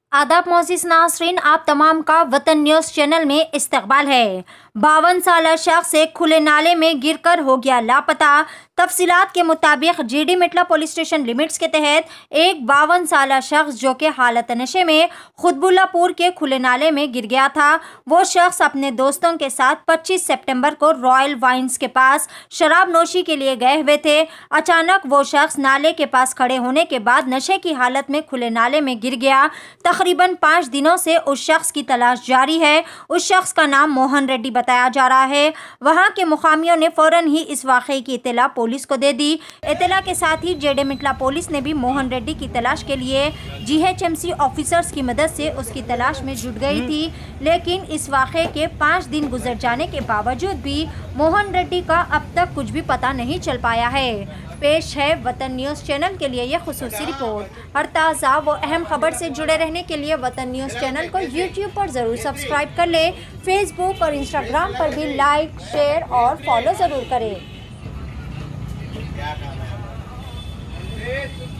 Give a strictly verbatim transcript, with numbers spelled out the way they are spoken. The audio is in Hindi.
आदाब मोअज़्ज़िज़ नाज़रीन, आप तमाम का वतन न्यूज़ चैनल में इस्तकबाल है। बावन साल शख्स एक खुले नाले में गिरकर हो गया लापता। तफसीलात के मुताबिक जीडी मिटला पुलिस स्टेशन लिमिट्स के तहत एक बावन साल शख्स जो कि हालत नशे में खुतबुल्लापुर के खुले नाले में गिर गया था। वो शख्स अपने दोस्तों के साथ पच्चीस सितंबर को रॉयल वाइन्स के पास शराब नोशी के लिए गए हुए थे। अचानक वो शख्स नाले के पास खड़े होने के बाद नशे की हालत में खुले नाले में गिर गया। तकरीबन पाँच दिनों से उस शख्स की तलाश जारी है। उस शख्स का नाम मोहन रेड्डी बताया जा रहा है। वहां के मुकामियों ने फौरन ही इस वाक़े की इत्तला पुलिस को दे दी। इत्तला के साथ ही जेडे मिटला पुलिस ने भी मोहन रेड्डी की तलाश के लिए जीएचएमसी ऑफिसर्स की मदद से उसकी तलाश में जुट गई थी। लेकिन इस वाक़े के पाँच दिन गुजर जाने के बावजूद भी मोहन रेड्डी का अब तक कुछ भी पता नहीं चल पाया है। पेश है वतन न्यूज़ चैनल के लिए यह खुसूसी रिपोर्ट। हर ताज़ा व अहम खबर से जुड़े रहने के लिए वतन न्यूज़ चैनल को यूट्यूब पर ज़रूर सब्सक्राइब कर ले। फेसबुक और इंस्टाग्राम पर भी लाइक, शेयर और फॉलो ज़रूर करें।